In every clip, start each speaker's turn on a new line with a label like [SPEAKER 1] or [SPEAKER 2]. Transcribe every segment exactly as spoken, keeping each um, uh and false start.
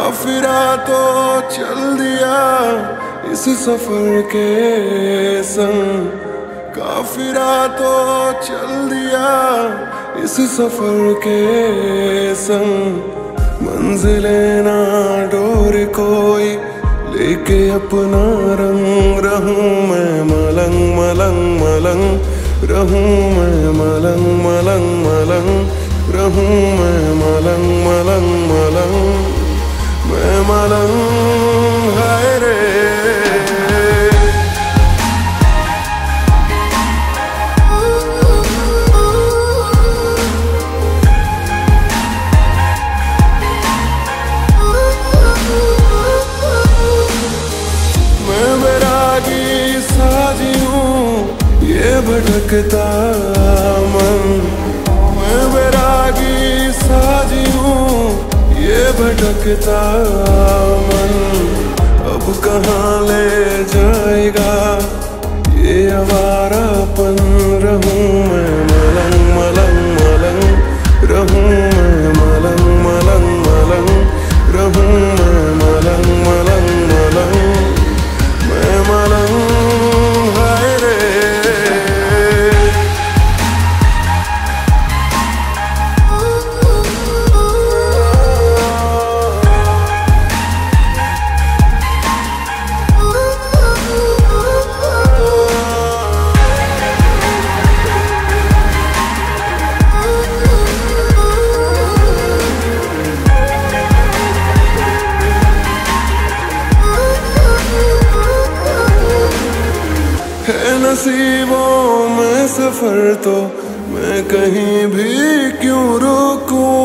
[SPEAKER 1] काफिरा तो चल दिया इस सफर के संग, काफिरा तो चल दिया इस सफर के संग। मंजिले ना डोर कोई लेके अपना रंग, रहूं मैं मलंग मलंग मलंग, रहूं मैं मलंग मलंग मलंग, रहूं मैं मलंग मलंग मलंग, मैं मलंग हाय रे। मैं बैरागी साजी हूँ ये भटकता मन, मैं बैरागी साजी हूँ ये भटकता मन। अब कहाँ ले जाएगा ये आवारापन, रहूं मैं मलंग मलंग मलंग, रहूं मैं मलंग मलंग मलंग, रहूं मैं मलंग मलंग मलंग, मैं मलंग हाय रे। है नसीबों में सफर तो मैं कहीं भी क्यों रुकूं,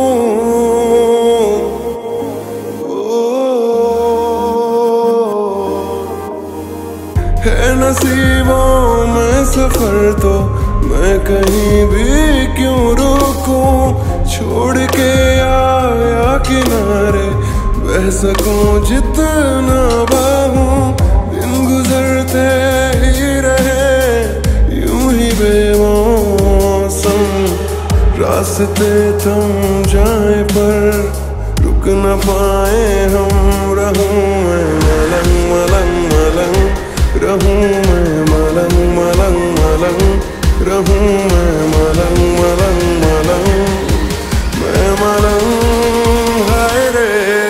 [SPEAKER 1] है नसीबों में सफर तो मैं कहीं भी क्यों रुकूं। छोड़ के आया किनारे बह सकूं जितना बहूं, दिन गुजरते ही रहे यूं ही बेमौसम। रास्ते थम जाए पर रुक न पाए हम, रहूं मैं मलंग मलंग मलंग, रहूं मैं मलंग मलंग मलंग, रहूं मैं मलंग मलंग मलंग, मैं मलंग हाय रे।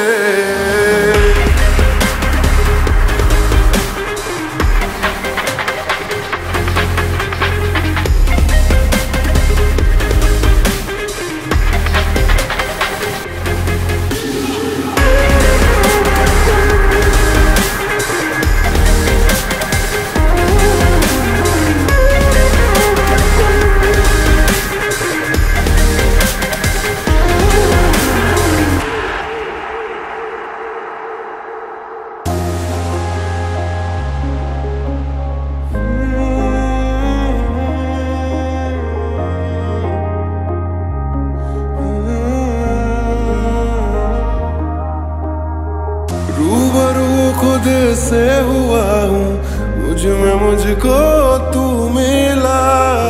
[SPEAKER 1] रूबरू खुद से हुआ हूँ, मुझ में मुझको तू मिला।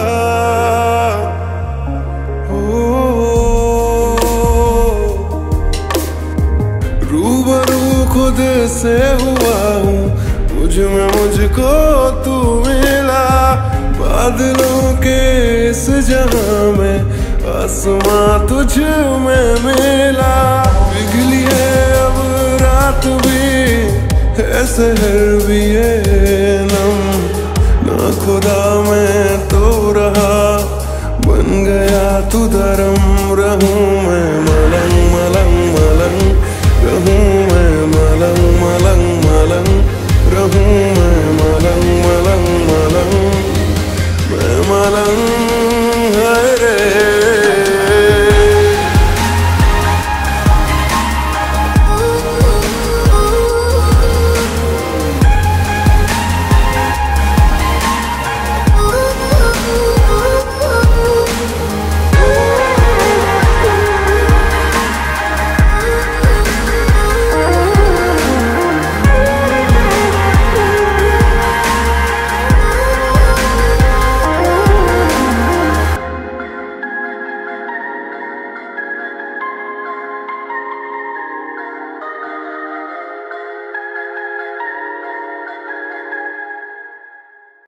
[SPEAKER 1] हो रूबरू खुद से हुआ हूँ, मुझ में मुझको तू मिला। बादलों के इस जहां में आसमां तुझ में मिला। पिघली है अब रात भी है सहर भी है नम, ना खुदा मैं तो रहा बन गया तू धर्म। रहूं मैं मलंग मलंग मलंग, रहूं